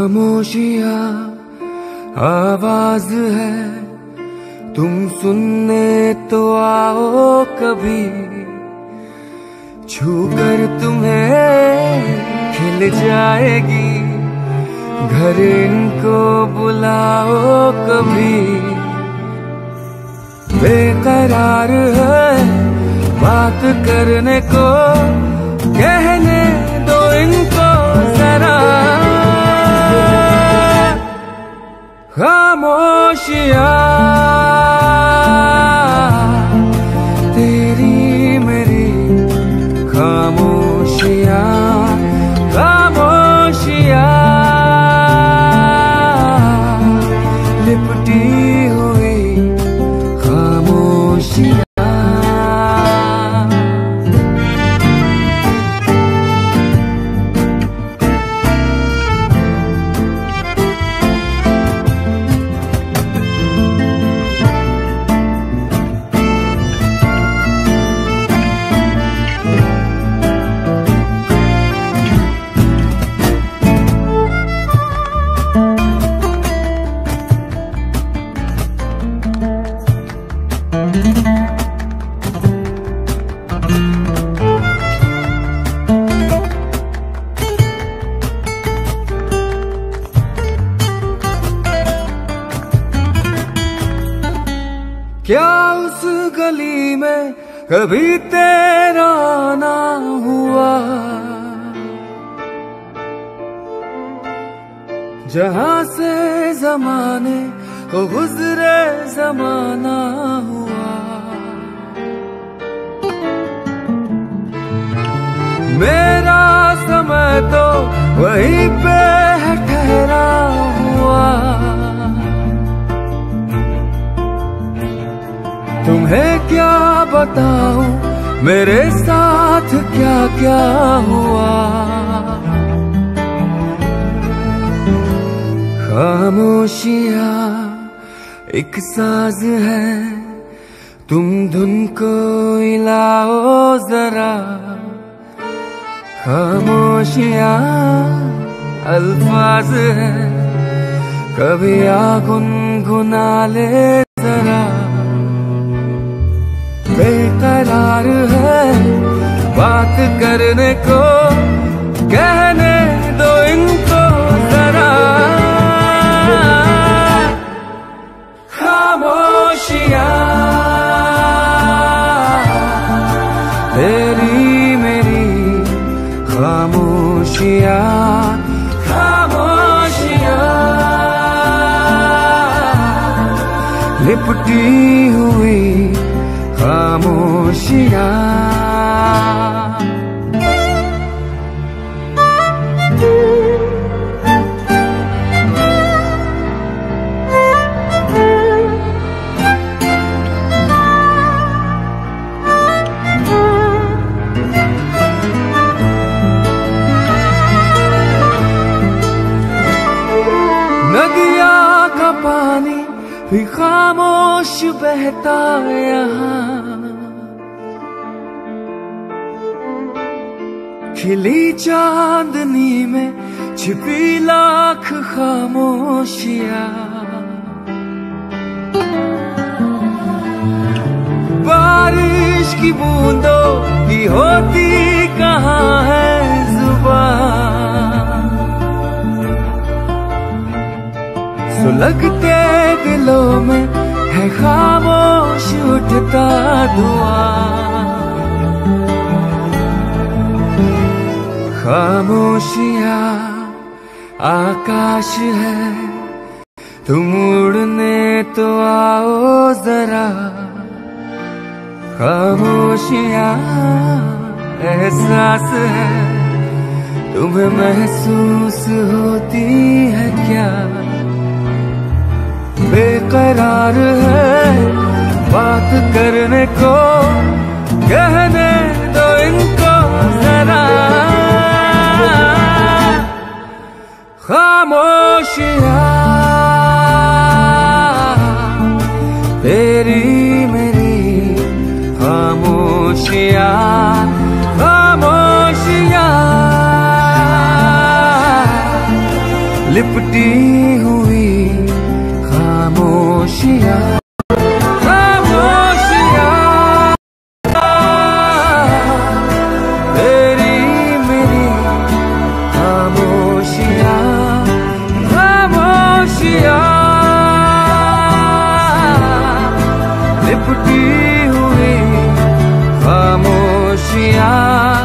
खामोशियाँ आवाज है, तुम सुनने तो आओ कभी, छू कर तुम्हें खिल जाएगी, घर इनको बुलाओ कभी। बेकरार है बात करने को, कहने दो इनको जरा। खामोशियाँ तेरी मेरी, खामोशियाँ खामोशियाँ लिपटी हुई खामोशियाँ। क्या उस गली में कभी तेरा ना हुआ, जहां से जमाने को गुजरे जमाना हुआ। मेरा समय तो वहीं पे है ठहरा हुआ, तुम्हें क्या बताऊं मेरे साथ क्या क्या हुआ। खामोशियाँ एक साज है, तुम धुन को हिलाओ जरा। खामोशियाँ अल्फाज है, कभी आ गुनगुना ले जरा। बेकरार है बात करने को, कहने दो इनको जरा। खामोशियाँ तेरी मेरी, खामोशियाँ खामोशियाँ लिपटी हुई खामोशियाँ। नदिया का पानी भी खामोश बहता यहाँ, खिली चांदनी में छिपी लाख खामोशियाँ। बारिश की बूंदों की होती कहाँ है जुबान, सुलगते दिलों में है खामोश उठता धुआं। खामोशियाँ आकाश है, तुम उड़ने तो आओ जरा। खामोशियाँ एहसास है, तुम्हें महसूस होती है क्या। बेकरार है बात करने को, कहने दो इनको जरा। खामोशियाँ तेरी मेरी, खामोशियाँ खामोशियाँ लिप लिपटी हुई खामोशियाँ, खामोशियाँ तेरी मेरी खामोशियाँ, खामोशियाँ लिपटी हुई खामोशियाँ।